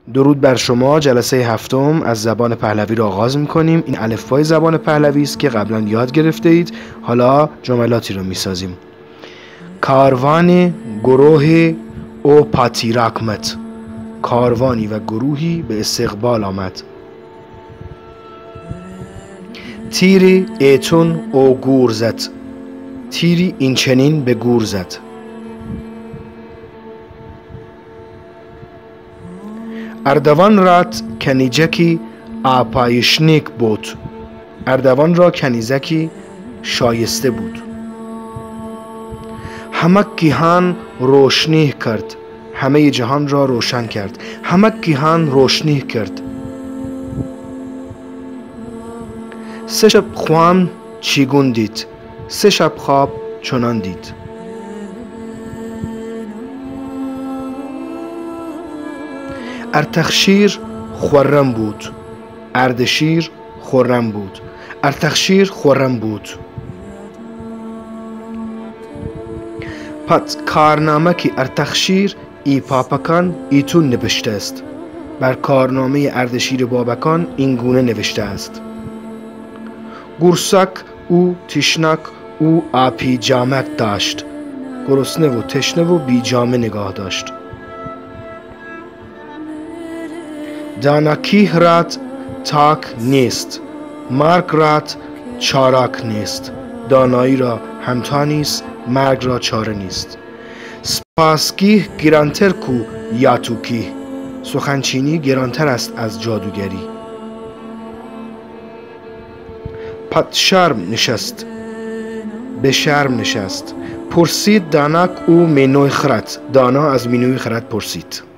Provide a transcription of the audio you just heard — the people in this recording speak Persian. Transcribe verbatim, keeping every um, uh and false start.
درود بر شما. جلسه هفتم از زبان پهلوی را آغاز می‌کنیم. این الفبای زبان پهلوی است که قبلا یاد گرفته اید. حالا جملاتی رو می‌سازیم. کاروان گروه او پاتیراکمت. کاروانی و گروهی به استقبال آمد. تیری ایتون او گور زد. تیری این چنین به گور زد. اردوان رات کنیزکی آپایشنیک بود. اردوان را کنیزکی شایسته بود. همه کیهان روشنی کرد. همه جهان را روشن کرد. همه کیهان روشنی کرد. سه شب خوام چیگون دید. سه شب خواب چنان دید. ارتخشیر خرم بود. اردشیر خرم بود. ارتخشیر خرم بود. پس کارنامه که ارتخشیر ای پاپکان ایتون نوشته است. بر کارنامه اردشیر بابکان این گونه نوشته است: گرسک او تشنک او آپی جامک داشت. گرسنه و تشنه و بی جامه نگاه داشت. دانکیه رات تاک نیست. مرگ رات چاراک نیست. دانایی را همتا نیست. مرگ را چاره نیست. سپاسگیه گرانتر کو یاتوکی. سخنچینی گرانتر است از جادوگری. پت شرم نشست. به شرم نشست. پرسید دانک او منوی خرد. دانا از منوی خرد پرسید.